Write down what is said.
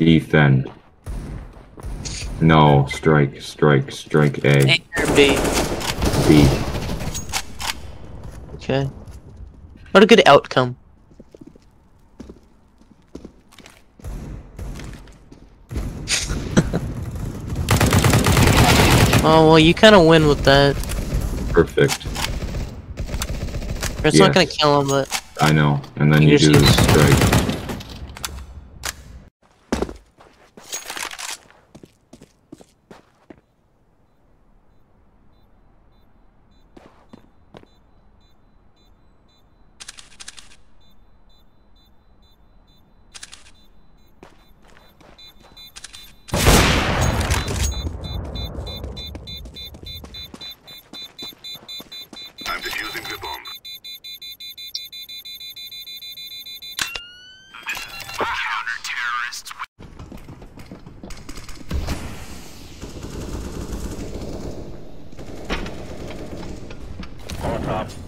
Defend. No, strike, strike, strike A. A or B. B. Okay. What a good outcome. Oh, well, you kind of win with that. Perfect. It's not gonna kill him, but... I know. And then You you just do the use- strike. I'm defusing the bomb. Counter-terrorists. Molotov.